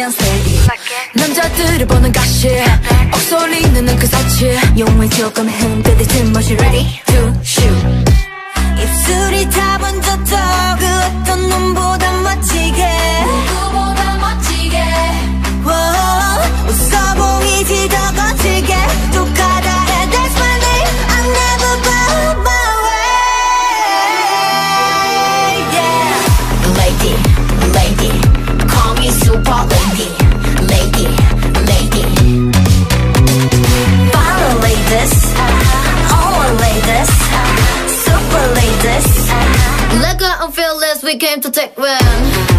그냥 steady 남자들을 보는 가시 억소리 넣는 그 사치 용을 조금 흔들릴 틈없이 ready to shoot 입술이 다 번졌어 그 어떤 놈보다 멋지게 누구보다 멋지게 웃어 보이지 더 거칠게 또 가다해 That's my name I'll never bow my way yeah. Lady, lady Call me super lady Lady, lady Follow ladies All ladies Super ladies Like I'm fearless we came to take one